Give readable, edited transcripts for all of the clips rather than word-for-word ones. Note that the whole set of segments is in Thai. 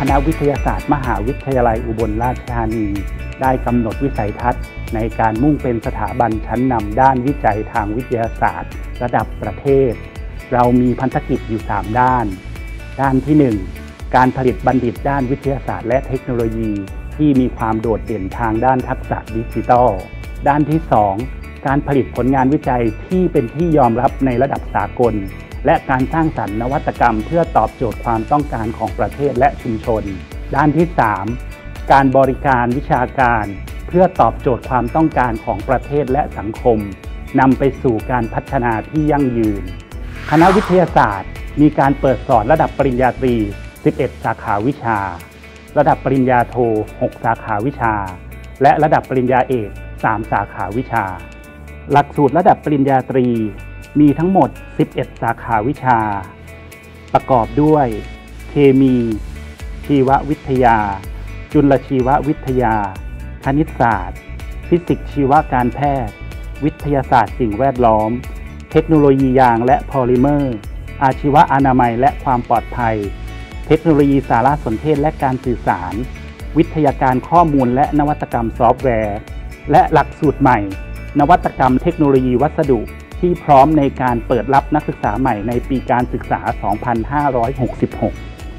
ณะวิทยาศาสตร์มหาวิทยาลัยอุบลราชธานีได้กำหนดวิสัยทัศน์ในการมุ่งเป็นสถาบันชั้นนำด้านวิจัยทางวิทยาศาสตร์ระดับประเทศเรามีพันธกิจอยู่3ด้านที่1การผลิตบัณฑิตด้านวิทยาศาสตร์และเทคโนโลยีที่มีความโดดเด่นทางด้านทักษะดิจิทัลด้านที่2การผลิตผลงานวิจัยที่เป็นที่ยอมรับในระดับสากลและการสร้างสรรค์นวัตกรรมเพื่อตอบโจทย์ความต้องการของประเทศและชุมชนด้านที่3การบริการวิชาการเพื่อตอบโจทย์ความต้องการของประเทศและสังคมนำไปสู่การพัฒนาที่ยั่งยืนคณะวิทยาศาสตร์มีการเปิดสอนระดับปริญญาตรี11สาขาวิชาระดับปริญญาโท6สาขาวิชาและระดับปริญญาเอก3สาขาวิชาหลักสูตรระดับปริญญาตรีมีทั้งหมด11สาขาวิชาประกอบด้วยเคมีชีววิทยาจุลชีววิทยาคณิตศาสตร์ฟิสิกส์ชีวการแพทย์วิทยาศาสตร์สิ่งแวดล้อมเทคโนโลยียางและพอลิเมอร์อาชีวะอนามัยและความปลอดภัยเทคโนโลยีสารสนเทศและการสื่อสารวิทยาการข้อมูลและนวัตกรรมซอฟต์แวร์และหลักสูตรใหม่นวัตกรรมเทคโนโลยีวัสดุที่พร้อมในการเปิดรับนักศึกษาใหม่ในปีการศึกษา 2566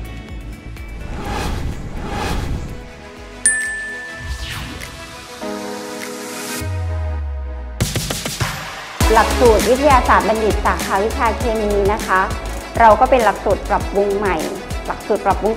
หลักสูตรวิทยาศาสตร์บัณฑิตสาขาวิชาเคมีนะคะเราก็เป็นหลักสูตรปรับปรุงใหม่หลักสูตรปรับปรุง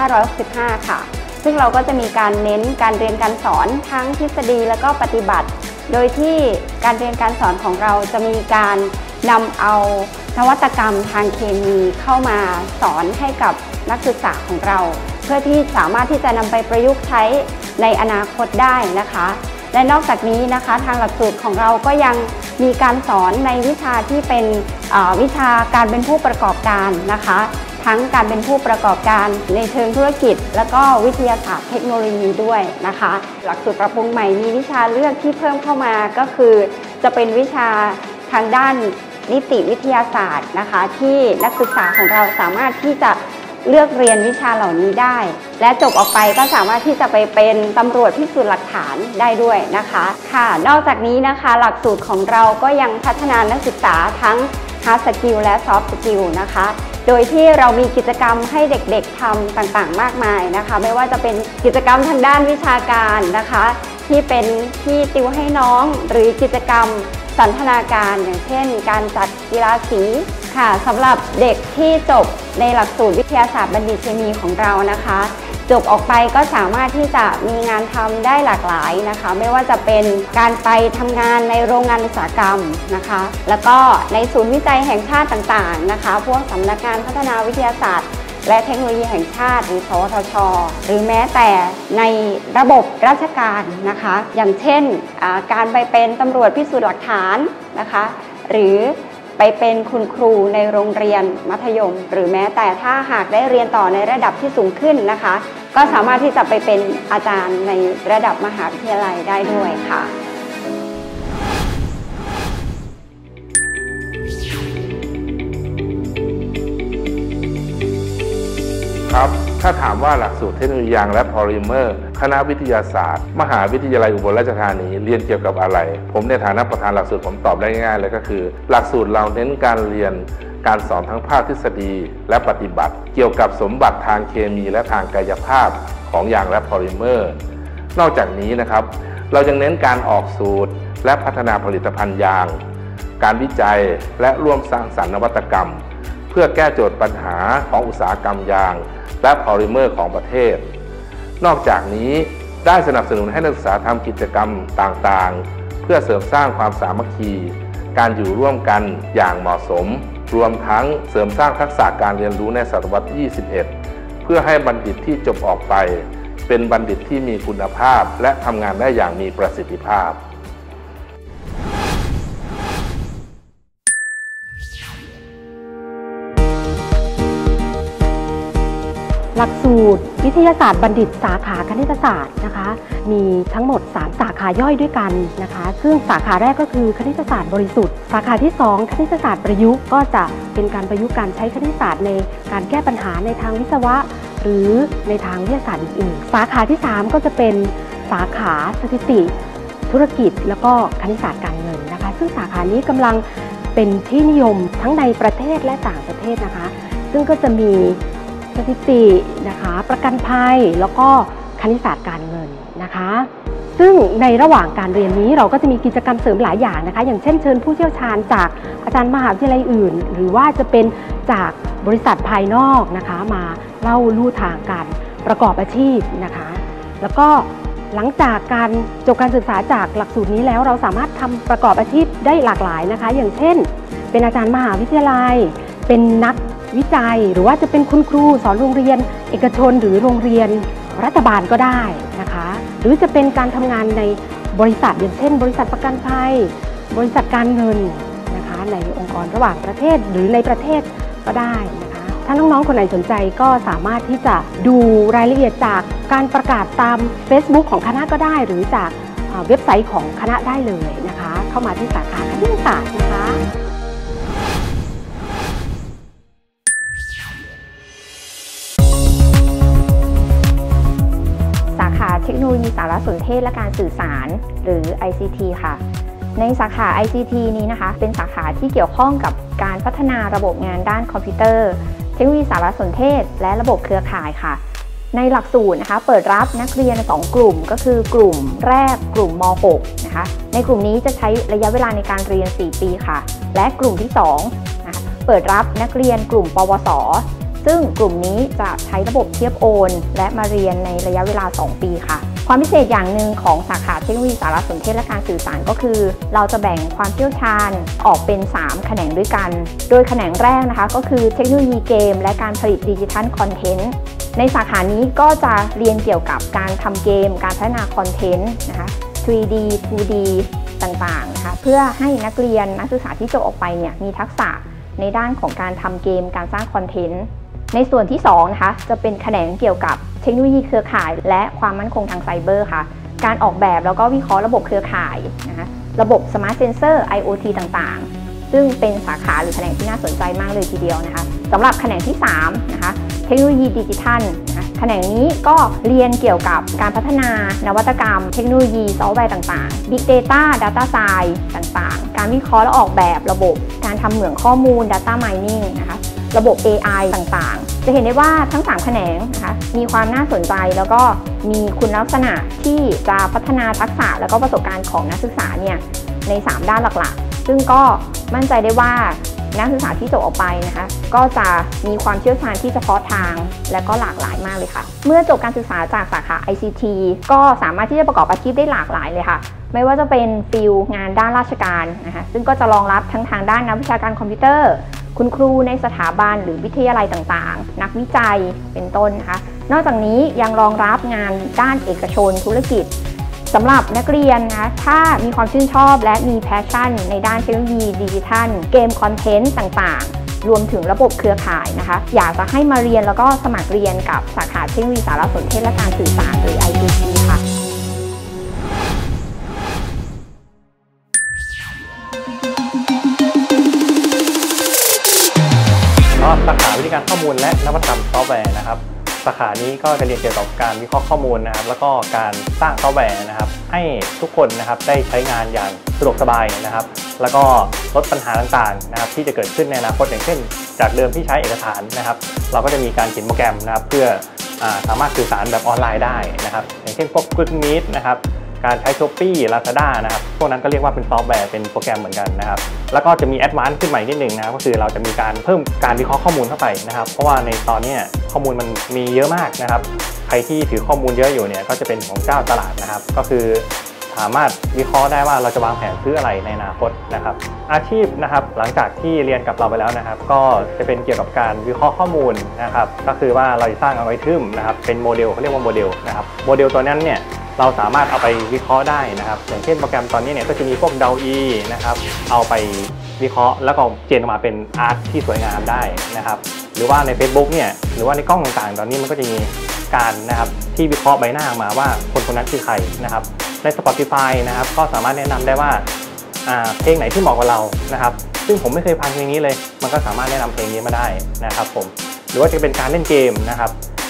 2565 ค่ะซึ่งเราก็จะมีการเน้นการเรียนการสอนทั้งทฤษฎีและก็ปฏิบัติโดยที่การเรียนการสอนของเราจะมีการนำเอานวัตกรรมทางเคมีเข้ามาสอนให้กับนักศึกษาของเราเพื่อที่สามารถที่จะนำไปประยุกต์ใช้ในอนาคตได้นะคะและนอกจากนี้นะคะทางหลักสูตรของเราก็ยังมีการสอนในวิชาที่เป็นวิชาการเป็นผู้ประกอบการนะคะทั้งการเป็นผู้ประกอบการในเชิงธุรกิจและก็วิทยาศาสตร์เทคโนโลยีด้วยนะคะหลักสูตรปรับปรุงใหม่มีวิชาเลือกที่เพิ่มเข้ามาก็คือจะเป็นวิชาทางด้านนิติวิทยาศาสตร์นะคะที่นักศึกษาของเราสามารถที่จะเลือกเรียนวิชาเหล่านี้ได้และจบออกไปก็สามารถที่จะไปเป็นตำรวจพิสูจน์หลักฐานได้ด้วยนะคะค่ะนอกจากนี้นะคะหลักสูตรของเราก็ยังพัฒนานักศึกษาทั้ง Hard Skill และ Soft Skill นะคะโดยที่เรามีกิจกรรมให้เด็กๆทำต่างๆมากมายนะคะไม่ว่าจะเป็นกิจกรรมทางด้านวิชาการนะคะที่เป็นที่ติวให้น้องหรือกิจกรรมสันทนาการอย่างเช่นการจัดกีฬาสีค่ะสำหรับเด็กที่จบในหลักสูตรวิทยาศาสตร์บัณฑิตเคมีของเรานะคะจบออกไปก็สามารถที่จะมีงานทำได้หลากหลายนะคะไม่ว่าจะเป็นการไปทำงานในโรงงานอุตสาหกรรมนะคะแล้วก็ในศูนย์วิจัยแห่งชาติต่างๆนะคะพวกสำนักงานพัฒนาวิทยาศาสตร์และเทคโนโลยีแห่งชาติหรือสวทช.หรือแม้แต่ในระบบราชการนะคะอย่างเช่นการไปเป็นตำรวจพิสูจน์หลักฐานนะคะหรือไปเป็นคุณครูในโรงเรียนมัธยมหรือแม้แต่ถ้าหากได้เรียนต่อในระดับที่สูงขึ้นนะคะก็สามารถที่จะไปเป็นอาจารย์ในระดับมหาวิทยาลัยได้ด้วยค่ะครับถ้าถามว่าหลักสูตรเทคโนโลยียางและพอลิเมอร์คณะวิทยาศาสตร์มหาวิทยาลัยอุบลราชธานีเรียนเกี่ยวกับอะไรผมในฐานะประธานหลักสูตรผมตอบได้ง่ายๆเลยก็คือหลักสูตรเราเน้นการเรียนการสอนทั้งภาคทฤษฎีและปฏิบัติเกี่ยวกับสมบัติทางเคมีและทางกายภาพของยางและพอลิเมอร์นอกจากนี้นะครับเรายังเน้นการออกสูตรและพัฒนาผลิตภัณฑ์ยางการวิจัยและร่วมสร้างสรรค์นวัตกรรมเพื่อแก้โจทย์ปัญหาของอุตสาหกรรมยางและพอลิเมอร์ของประเทศนอกจากนี้ได้สนับสนุนให้นักศึกษาทำกิจกรรมต่างๆเพื่อเสริมสร้างความสามัคคีการอยู่ร่วมกันอย่างเหมาะสมรวมทั้งเสริมสร้างทักษะการเรียนรู้ในศตวรรษที่ 21 เพื่อให้บัณฑิตที่จบออกไปเป็นบัณฑิตที่มีคุณภาพและทำงานได้อย่างมีประสิทธิภาพหลักสูตรวิทยาศาสตร์บัณฑิตสาขาคณิตศาสตร์นะคะมีทั้งหมด3สาขาย่อยด้วยกันนะคะซึ่งสาขาแรกก็คือคณิตศาสตร์บริสุทธิ์สาขาที่2คณิตศาสตร์ประยุกต์ก็จะเป็นการประยุกต์การใช้คณิตศาสตร์ในการแก้ปัญหาในทางวิศวะหรือในทางวิทยาศาสตร์อื่นๆสาขาที่3ก็จะเป็นสาขาสถิติธุรกิจแล้วก็คณิตศาสตร์การเงินนะคะซึ่งสาขานี้กำลังเป็นที่นิยมทั้งในประเทศและต่างประเทศนะคะซึ่งก็จะมีสถิตินะคะประกันภัยแล้วก็คณิตศาสตร์การเงินนะคะซึ่งในระหว่างการเรียนนี้เราก็จะมีกิจกรรมเสริมหลายอย่างนะคะอย่างเช่นเชิญผู้เชี่ยวชาญจากอาจารย์มหาวิทยาลัยอื่นหรือว่าจะเป็นจากบริษัทภายนอกนะคะมาเล่าลู่ทางการประกอบอาชีพนะคะแล้วก็หลังจากการจบการศึกษาจากหลักสูตรนี้แล้วเราสามารถทำประกอบอาชีพได้หลากหลายนะคะอย่างเช่นเป็นอาจารย์มหาวิทยาลัยเป็นนักวิจัยหรือว่าจะเป็นคุณครูสอนโรงเรียนเอกชนหรือโรงเรียนรัฐบาลก็ได้นะคะหรือจะเป็นการทำงานในบริษัทอย่างเช่นบริษัทประกันภัยบริษัทการเงินนะคะในองค์กรระหว่างประเทศหรือในประเทศก็ได้นะคะถ้าน้องๆคนไหนสนใจก็สามารถที่จะดูรายละเอียดจากการประกาศตาม Facebook ของคณะก็ได้หรือจากเว็บไซต์ของคณะได้เลยนะคะเข้ามาที่สาขาคณิตศาสตร์นะคะเทคโนโลยีสารสนเทศและการสื่อสารหรือ ICT ค่ะในสาขา ICT นี้นะคะเป็นสาขาที่เกี่ยวข้องกับการพัฒนาระบบงานด้านคอมพิวเตอร์เทคโนโลยีสารสนเทศและระบบเครือข่ายค่ะในหลักสูตรนะคะเปิดรับนักเรียน2กลุ่มก็คือกลุ่มแรกกลุ่มม.6 นะคะในกลุ่มนี้จะใช้ระยะเวลาในการเรียน4ปีค่ะและกลุ่มที่2นะคะเปิดรับนักเรียนกลุ่มปวสซึ่งกลุ่มนี้จะใช้ระบบเทียบโอนและมาเรียนในระยะเวลา2ปีค่ะความพิเศษอย่างหนึ่งของสาขาเทคโนโลยีสารสนเทศและการสื่อสารก็คือเราจะแบ่งความเชี่ยวชาญออกเป็น3แขนงด้วยกันโดยแขนงแรกนะคะก็คือเทคโนโลยีเกมและการผลิตดิจิทัลคอนเทนต์ในสาขานี้ก็จะเรียนเกี่ยวกับการทำเกมการพัฒนาคอนเทนต์นะคะ 3D 2D ต่างๆนะคะเพื่อให้นักเรียนนักศึกษาที่จบออกไปเนี่ยมีทักษะในด้านของการทำเกมการสร้างคอนเทนต์ในส่วนที่2นะคะจะเป็นแขนงเกี่ยวกับเทคโนโลยีเครือข่ายและความมั่นคงทางไซเบอร์ค่ะการออกแบบแล้วก็วิเคราะห์ระบบเครือข่ายนะคะระบบ Smart Sensor IoT ต่างๆซึ่งเป็นสาขาหรือแขนงที่น่าสนใจมากเลยทีเดียวนะคะสำหรับแขนงที่3นะคะเทคโนโลยีดิจิทัลนะคะแขนงนี้ก็เรียนเกี่ยวกับการพัฒนานวัตกรรมเทคโนโลยีซอฟต์แวร์ต่างๆ Big Data Data Science ต่างๆการวิเคราะห์และออกแบบระบบการทำเหมืองข้อมูล Data Mining นะคะระบบ AI ต่างๆจะเห็นได้ว่าทั้ง3แขนงนะคะมีความน่าสนใจแล้วก็มีคุณลักษณะที่จะพัฒนาทักษะและก็ประสบการณ์ของนักศึกษาเนี่ยใน3ด้านหลักๆซึ่งก็มั่นใจได้ว่านักศึกษาที่จบออกไปนะคะก็จะมีความเชี่ยวชาญที่เฉพาะทางและก็หลากหลายมากเลยค่ะเมื่อจบการศึกษาจากสาขา ICT ก็สามารถที่จะประกอบอาชีพได้หลากหลายเลยค่ะไม่ว่าจะเป็นฟิลงานด้านราชการนะคะซึ่งก็จะรองรับทั้งทางด้านนักวิชาการคอมพิวเตอร์คุณครูในสถาบันหรือวิทยาลัยต่างๆนักวิจัยเป็นต้นนะคะนอกจากนี้ยังรองรับงานด้านเอกชนธุรกิจสำหรับนักเรียนนะถ้ามีความชื่นชอบและมีแพชชั่นในด้านเทคโนโลยีดิจิทัลเกมคอนเทนต์ต่างๆรวมถึงระบบเครือข่ายนะคะอยากจะให้มาเรียนแล้วก็สมัครเรียนกับสาขาเทคโนโลยีสารสนเทศและการสื่อสารหรือ ICT ค่ะสาขาวิธีการข้อมูลและนวัตกรรมซอฟต์แวร์นะครับสาขานี้ก็จะเรียนเกี่ยวกับการวิเคราะห์ข้อมูลนะครับแล้วก็การสร้างซอฟต์แวร์นะครับให้ทุกคนนะครับได้ใช้งานอย่างสะดวกสบายนะครับแล้วก็ลดปัญหาต่างๆนะครับที่จะเกิดขึ้นในอนาคตอย่างเช่นจากเดิมที่ใช้เอกสารนะครับเราก็จะมีการเขียนโปรแกรมนะครับเพื่อสามารถสื่อสารแบบออนไลน์ได้นะครับอย่างเช่นพวก Google Meet นะครับการใช้ Shopee Lazada นะครับพวกนั้นก็เรียกว่าเป็นซอฟต์แวร์เป็นโปรแกรมเหมือนกันนะครับแล้วก็จะมีแอดวานซ์ขึ้นใหม่นิดนึงนะครับก็คือเราจะมีการเพิ่มการวิเคราะห์ข้อมูลเข้าไปนะครับเพราะว่าในตอนนี้ข้อมูลมันมีเยอะมากนะครับใครที่ถือข้อมูลเยอะอยู่เนี่ยก็จะเป็นของเจ้าตลาดนะครับก็คือสามารถวิเคราะห์ได้ว่าเราจะวางแผนซื้ออะไรในอนาคตนะครับอาชีพนะครับหลังจากที่เรียนกับเราไปแล้วนะครับก็จะเป็นเกี่ยวกับการวิเคราะห์ข้อมูลนะครับก็คือว่าเราจะสร้างอัลกอริทึมนะครับเป็นโมเดลเขาเรียกว่าโมเดลนะครับโมเดลตัวนั้นเนี่ยเราสามารถเอาไปวิเคราะห์ได้นะครับอย่างเช่นโปรแกรมตอนนี้เนี่ยก็จะมีพวก DALL-E นะครับเอาไปวิเคราะห์แล้วก็เจนออกมาเป็นอาร์ตที่สวยงามได้นะครับหรือว่าใน Facebook เนี่ยหรือว่าในกล้องต่างๆตอนนี้มันก็จะมีการนะครับที่วิเคราะห์ใบหน้ามาว่าคนนั้นคือใครนะครับใน Spotify นะครับก็สามารถแนะนำได้ว่าเพลงไหนที่เหมาะกับเรานะครับซึ่งผมไม่เคยฟังเพลงนี้เลยมันก็สามารถแนะนำเพลงนี้มาได้นะครับผมหรือว่าจะเป็นการเล่นเกมนะครับ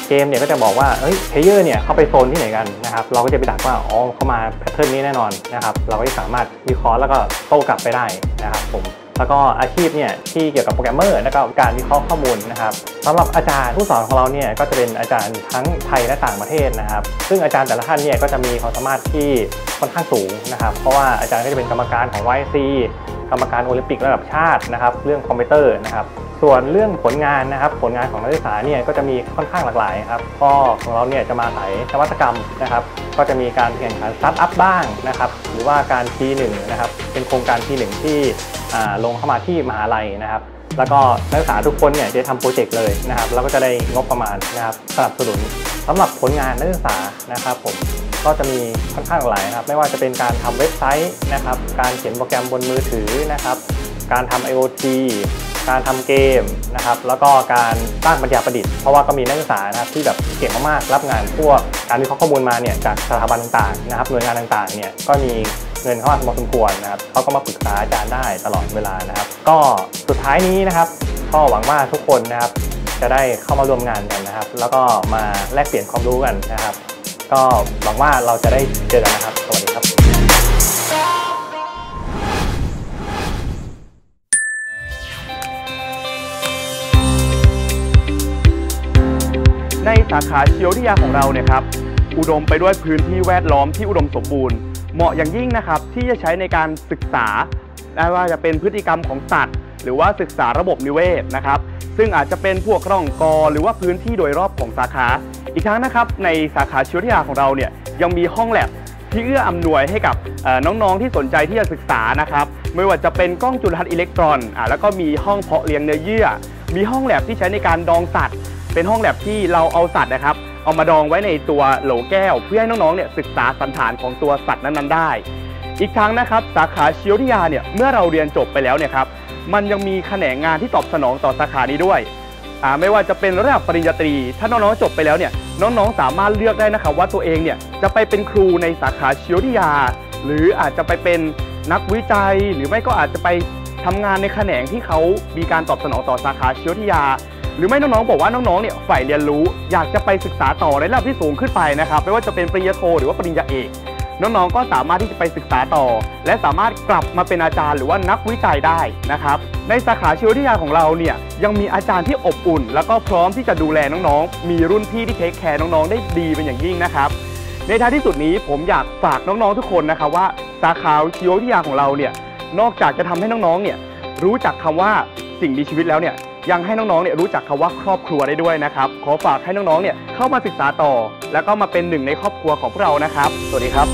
เกมเนี่ยก็จะบอกว่าเพลเยอร์เนี่ยเข้าไปโซนที่ไหนกันนะครับเราก็จะไปดักว่าอ๋อเข้ามาแพทเทิร์นนี้แน่นอนนะครับเราก็จะสามารถวิเคราะห์แล้วก็โต้กลับไปได้นะครับผมแล้วก็อาชีพเนี่ยที่เกี่ยวกับโปรแกรมเมอร์แล้วก็การวิเคราะห์ข้อมูลนะครับสำหรับอาจารย์ผู้สอนของเราเนี่ยก็จะเป็นอาจารย์ทั้งไทยและต่างประเทศนะครับซึ่งอาจารย์แต่ละท่านเนี่ยก็จะมีความสามารถที่ค่อนข้างสูงนะครับเพราะว่าอาจารย์ก็จะเป็นกรรมการของ YC กรรมการโอลิมปิกระดับชาตินะครับเรื่องคอมพิวเตอร์นะครับส่วนเรื่องผลงานนะครับผลงานของนักศึกษาเนี่ยก็จะมีค่อนข้างหลากหลายครับก็ของเราเนี่ยจะมาสายนวัตกรรมนะครับก็จะมีการแข่งขันสตาร์ทอัพบ้างนะครับหรือว่าการ T1 นะครับเป็นโครงการ T1 ที่ลงเข้ามาที่มหาลัยนะครับแล้วก็นักศึกษาทุกคนเนี่ยจะทำโปรเจกต์เลยนะครับแล้วก็จะได้งบประมาณนะครับสนับสนุนสำหรับผลงานนักศึกษานะครับผมก็จะมีค่อนข้างหลากหลายนะครับไม่ว่าจะเป็นการทำเว็บไซต์นะครับการเขียนโปรแกรมบนมือถือนะครับการทำ IoT การทำเกมนะครับแล้วก็การสร้างปัญญาประดิษฐ์เพราะว่าก็มีนักศึกษานะครับที่แบบเก่งมากๆรับงานพวกการวิเคราะห์ข้อมูลมาเนี่ยจากสถาบันต่างๆนะครับหน่วยงานต่างๆเนี่ยก็มีเงินเข้ามาพอสมควรนะครับเขาก็มาปรึกษาอาจารย์ได้ตลอดเวลานะครับก็สุดท้ายนี้นะครับก็หวังว่าทุกคนนะครับจะได้เข้ามาร่วมงานกันนะครับแล้วก็มาแลกเปลี่ยนความรู้กันนะครับก็หวังว่าเราจะได้เจอกันนะครับสวัสดีครับในสาขาชีววิทยาของเราเนี่ยครับอุดมไปด้วยพื้นที่แวดล้อมที่อุดมสมบูรณ์เหมาะอย่างยิ่งนะครับที่จะใช้ในการศึกษาไม่ว่าจะเป็นพฤติกรรมของสัตว์หรือว่าศึกษาระบบนิเวศนะครับซึ่งอาจจะเป็นพวกร่องกอหรือว่าพื้นที่โดยรอบของสาขาอีกทั้งนะครับในสาขาชีววิทยาของเราเนี่ยยังมีห้องแลบที่เอื้ออำนวยให้กับน้องๆที่สนใจที่จะศึกษานะครับไม่ว่าจะเป็นกล้องจุลทรรศน์อิเล็กตรอนแล้วก็มีห้องเพาะเลี้ยงเนื้อเยื่อมีห้องแลบที่ใช้ในการดองสัตว์เป็นห้องแลบที่เราเอาสัตว์นะครับเอามาดองไว้ในตัวโหลแก้วเพื่อให้น้องๆเนี่ยศึกษาสันฐานของตัวสัตว์นั้นๆได้อีกทั้งนะครับสาขาชีววิทยาเนี่ยเมื่อเราเรียนจบไปแล้วเนี่ยครับมันยังมีแขนงงานที่ตอบสนองต่อสาขานี้ด้วยไม่ว่าจะเป็นระดับปริญญาตรีถ้าน้องๆจบไปแล้วเนี่ยน้องๆสามารถเลือกได้นะครับว่าตัวเองเนี่ยจะไปเป็นครูในสาขาชีววิทยาหรืออาจจะไปเป็นนักวิจัยหรือไม่ก็อาจจะไปทำงานในแขนงที่เขามีการตอบสนองต่อสาขาชีววิทยาหรือไม่น้องๆบอกว่าน้องๆเนี่ยใฝ่เรียนรู้อยากจะไปศึกษาต่อในระดับที่สูงขึ้นไปนะครับไม่ว่าจะเป็นปริญญาโทหรือว่าปริญญาเอกน้องๆก็สามารถที่จะไปศึกษาต่อและสามารถกลับมาเป็นอาจารย์หรือว่านักวิจัยได้นะครับในสาขาชีววิทยาของเราเนี่ยยังมีอาจารย์ที่อบอุ่นแล้วก็พร้อมที่จะดูแลน้องๆมีรุ่นพี่ที่เทคแคร์น้องๆได้ดีเป็นอย่างยิ่งนะครับในท้ายที่สุดนี้ผมอยากฝากน้องๆทุกคนนะครับว่าสาขาชีววิทยาของเราเนี่ยนอกจากจะทำให้น้องๆเนี่ยรู้จักคำว่าสิ่งมีชีวิตแล้วเนี่ยยังให้น้องๆเนี่ยรู้จักคำว่าครอบครัวได้ด้วยนะครับขอฝากให้น้องๆเนี่ยเข้ามาศึกษาต่อแล้วก็มาเป็นหนึ่งในครอบครัวของพวกเรานะครับสวัสดีครับ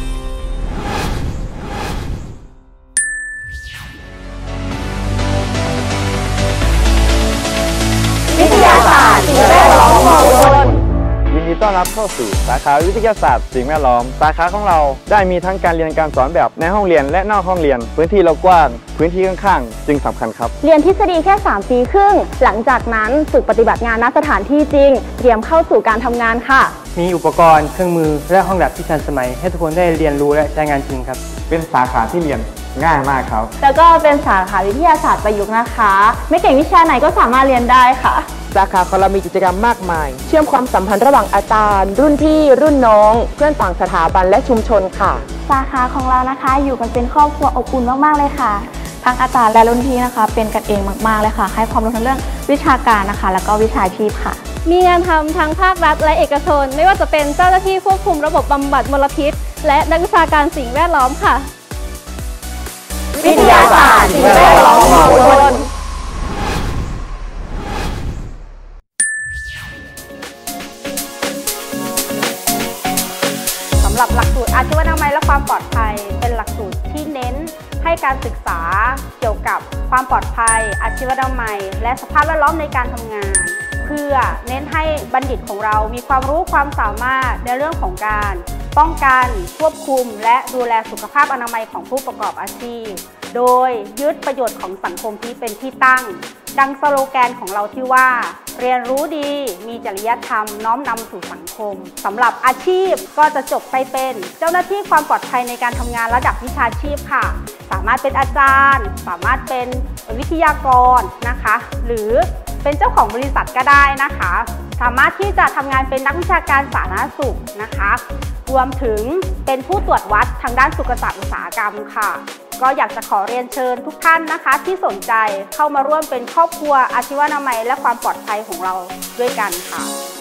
วิทยาศาสตร์สิ่งแวดล้อมมองบนยินดีต้อนรับเข้าสู่สาขาวิทยาศาสตร์สิ่งแวดล้อมสาขาของเราได้มีทั้งการเรียนการสอนแบบในห้องเรียนและนอกห้องเรียนพื้นที่เรากว้างพื้นที่ข้างๆจึงสำคัญครับเรียนทฤษฎีแค่3 ปีครึ่งหลังจากนั้นฝึกปฏิบัติงานณสถานที่จริงเตรียมเข้าสู่การทำงานค่ะมีอุปกรณ์เครื่องมือและห้องแลบที่ทันสมัยให้ทุกคนได้เรียนรู้และใช้งานจริงครับเป็นสาขาที่เรียนง่ายมากครับแล้วก็เป็นสาขาวิทยาศาสตร์ประยุกต์นะคะไม่เก่งวิชาไหนก็สามารถเรียนได้ค่ะสาขาของเรามีกิจกรรมมากมายเชื่อมความสัมพันธ์ระหว่างอาจารย์รุ่นพี่รุ่นน้องเพื่อนต่างสถาบันและชุมชนค่ะสาขาของเรานะคะอยู่กันเป็นครอบครัวอบอุ่นมากๆเลยค่ะทั้งอาจารย์และรุ่นพี่นะคะเป็นกันเองมากๆเลยค่ะให้ความรู้ทั้งเรื่องวิชาการนะคะแล้วก็วิชาชีพค่ะมีงานทำทั้งภาครัฐและเอกชนไม่ว่าจะเป็นเจ้าหน้าที่ควบคุมระบบบำบัดมลพิษและนักวิชาการสิ่งแวดล้อมค่ะวิทยาศาสตร์สิ่งแวดล้อมมองบนสำหรับหลักสูตรอาชีวนามัยและความปลอดภัยเป็นหลักสูตรที่เน้นให้การศึกษาเกี่ยวกับความปลอดภัยอาชีวนามัยและสภาพแวดล้อมในการทำงานเพื่อเน้นให้บัณฑิตของเรามีความรู้ความสามารถในเรื่องของการป้องกันควบคุมและดูแลสุขภาพอนามัยของผู้ประกอบอาชีพโดยยึดประโยชน์ของสังคมที่เป็นที่ตั้งดังสโลแกนของเราที่ว่าเรียนรู้ดีมีจริยธรรมน้อมนำสู่สังคมสำหรับอาชีพก็จะจบไปเป็นเจ้าหน้าที่ความปลอดภัยในการทำงานระดับวิชาชีพค่ะสามารถเป็นอาจารย์สามารถเป็นวิทยากรนะคะหรือเป็นเจ้าของบริษัทก็ได้นะคะสามารถที่จะทำงานเป็นนักวิชาการสาธารณสุขนะคะรวมถึงเป็นผู้ตรวจวัดทางด้านสุขศาสตร์อุตสาหกรรมค่ะก็อยากจะขอเรียนเชิญทุกท่านนะคะที่สนใจเข้ามาร่วมเป็นครอบครัวอาชีวนามัยและความปลอดภัยของเราด้วยกันค่ะ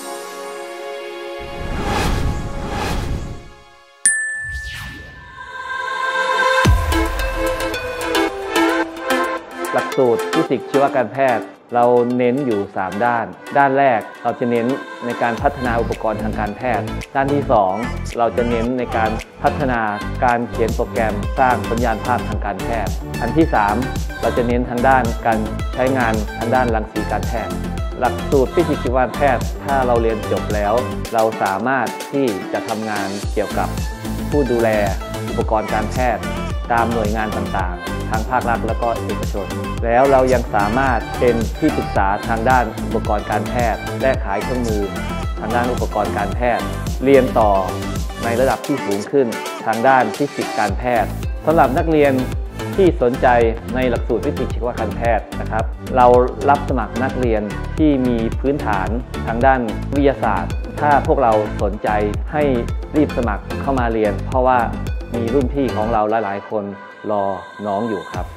หลักสูตรฟิสิกส์ชีวการแพทย์เราเน้นอยู่3ด้านด้านแรกเราจะเน้นในการพัฒนาอุปกรณ์ทางการแพทย์ด้านที่2เราจะเน้นในการพัฒนาการเขียนโปรแกรมสร้างสัญญาณภาพทางการแพทย์อันที่3เราจะเน้นทางด้านการใช้งานทางด้านรังสีการแพทย์หลักสูตรฟิสิกส์ชีวการแพทย์ถ้าเราเรียนจบแล้วเราสามารถที่จะทำงานเกี่ยวกับผู้ดูแลอุปกรณ์การแพทย์ตามหน่วยงานต่างๆทางภาครัฐและก็เอกชนแล้วเรายังสามารถเป็นที่ปรึกษาทางด้านอุปกรณ์การแพทย์และขายเครื่องมือทางด้านอุปกรณ์การแพทย์เรียนต่อในระดับที่สูงขึ้นทางด้านฟิสิกส์การแพทย์สำหรับนักเรียนที่สนใจในหลักสูตรฟิสิกส์ชีวการแพทย์นะครับเรารับสมัครนักเรียนที่มีพื้นฐานทางด้านวิทยาศาสตร์ถ้าพวกเราสนใจให้รีบสมัครเข้ามาเรียนเพราะว่ามีรุ่นพี่ของเราหลายๆคนรอน้องอยู่ครับ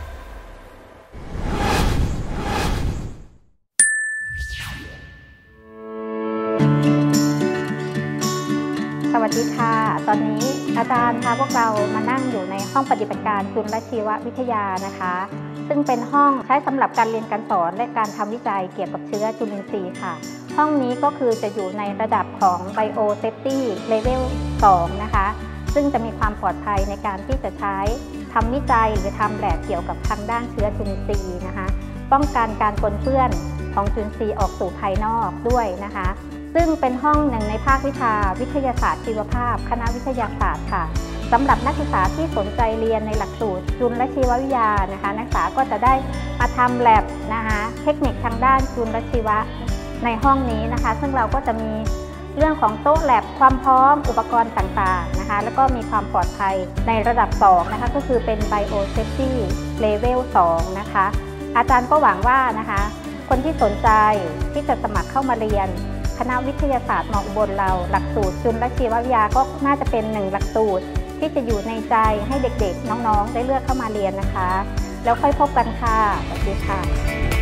สวัสดีค่ะตอนนี้อาจารย์พาพวกเรามานั่งอยู่ในห้องปฏิบัติการจุลชีววิทยานะคะซึ่งเป็นห้องใช้สำหรับการเรียนการสอนและการทำวิจัยเกี่ยวกับเชื้อจุลินทรีย์ค่ะห้องนี้ก็คือจะอยู่ในระดับของ Bio Safety Level 2 นะคะซึ่งจะมีความปลอดภัยในการที่จะใช้ทำวิจัยหรือทำแลบเกี่ยวกับทางด้านเชื้อจุลินทรีย์นะคะป้องกันการปนเปื้อนของจุลินทรีย์ออกสู่ภายนอกด้วยนะคะซึ่งเป็นห้องหนึ่งในภาควิชาวิทยาศาสตร์ชีวภาพคณะวิทยาศาสตร์ค่ะสำหรับนักศึกษาที่สนใจเรียนในหลักสูตรจุลชีววิทยานะคะนักศึกษาก็จะได้มาทำแลบนะคะเทคนิคทางด้านจุลชีวะในห้องนี้นะคะซึ่งเราก็จะมีเรื่องของโต๊ะแลบความพร้อมอุปกรณ์ต่างๆนะคะแล้วก็มีความปลอดภัยในระดับ2นะคะก็คือเป็น Bio Safety Level 2 นะคะอาจารย์ก็หวังว่านะคะคนที่สนใจที่จะสมัครเข้ามาเรียนคณะวิทยาศาสตร์ม.อุบลเราหลักสูตรจุลชีววิทยาก็น่าจะเป็น1หลักสูตรที่จะอยู่ในใจให้เด็กๆน้องๆได้เลือกเข้ามาเรียนนะคะแล้วค่อยพบกันค่ะสวัสดีค่ะ